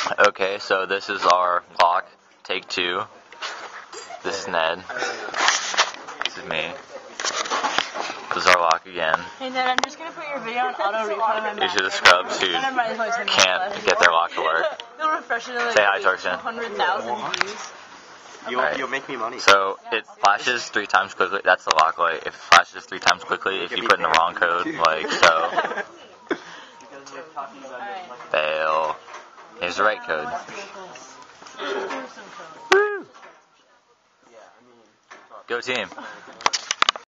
Okay, so this is our lock. Take 2. This is Ned. This is me. This is our lock again. Hey Ned, I'm just gonna put your video on auto replay. These are the scrubs who can't get their lock to work. They'll refresh it in like Say hi, Torsten. 100,000 views. You'll make me money. So it flashes 3 times quickly. That's the lock light. If it flashes 3 times quickly, if you put in the wrong code, like so. Fail. Here's the right code. Woo! Go team.